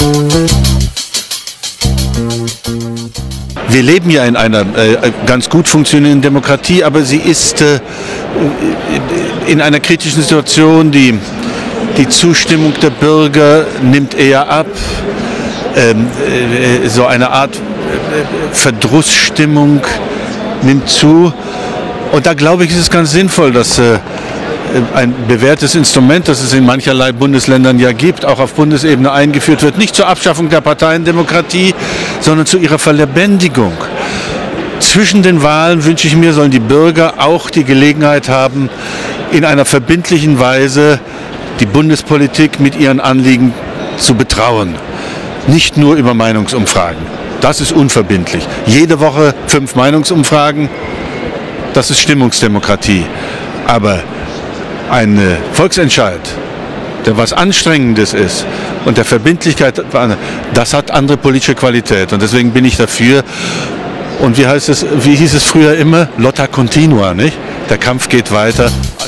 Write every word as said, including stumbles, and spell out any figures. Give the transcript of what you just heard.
Wir leben ja in einer äh, ganz gut funktionierenden Demokratie, aber sie ist äh, in einer kritischen Situation. Die, die Zustimmung der Bürger nimmt eher ab. Ähm, äh, so eine Art äh, Verdrussstimmung nimmt zu. Und da glaube ich, ist es ganz sinnvoll, dass äh, ein bewährtes Instrument, das es in mancherlei Bundesländern ja gibt, auch auf Bundesebene eingeführt wird, nicht zur Abschaffung der Parteiendemokratie, sondern zu ihrer Verlebendigung. Zwischen den Wahlen, wünsche ich mir, sollen die Bürger auch die Gelegenheit haben, in einer verbindlichen Weise die Bundespolitik mit ihren Anliegen zu betrauen. Nicht nur über Meinungsumfragen. Das ist unverbindlich. Jede Woche fünf Meinungsumfragen, das ist Stimmungsdemokratie. Aber ein Volksentscheid, der was Anstrengendes ist und der Verbindlichkeit, das hat andere politische Qualität. Und deswegen bin ich dafür. Und wie heißt es, wie hieß es früher immer? Lotta continua, nicht? Der Kampf geht weiter.